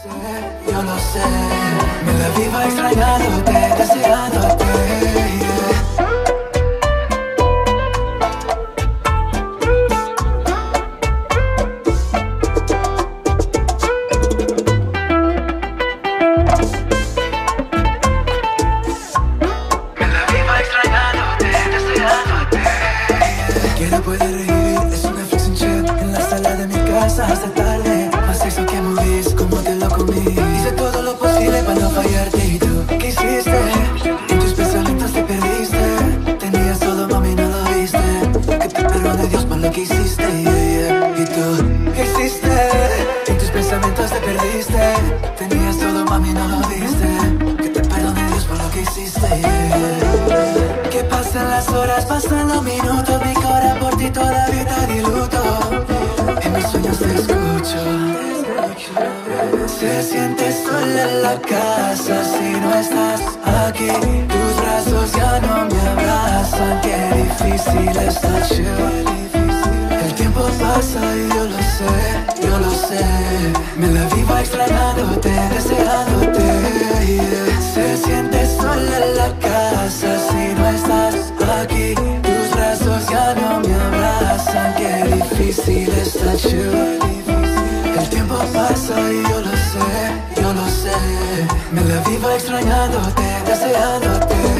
Yo lo sé, me la vivo extrañándote, deseándote, yeah. Me la vivo extrañándote, deseándote, yeah. Quiero poder revivir, es una Netflix and chill en la sala de mi casa hasta tarde. Más sexo que movies, como te lo comí. Hice todo lo posible para no fallarte. ¿Y tú qué hiciste? En tus pensamientos te perdiste. Tenías todo, mami, no lo viste. Que te perdone Dios por lo que hiciste, yeah, yeah. ¿Y tú qué hiciste? En tus pensamientos te perdiste. Tenías todo, mami, no lo viste. Que te perdone Dios por lo que hiciste, yeah. Que pasan las horas, pasan los minutos. Mi corazón por ti todavía está de luto. En mis sueños te escucho. Se siente sola en la casa si no estás aquí. Tus brazos ya no me abrazan. Qué difícil está, chill. El tiempo pasa y yo lo sé, yo lo sé. Me la vivo extrañándote, deseándote, yeah. Se siente sola en la casa si no estás aquí. Tus brazos ya no me abrazan. Qué difícil está, chill. El tiempo pasa y yo lo sé, yo lo sé. Me la vivo extrañándote, deseándote.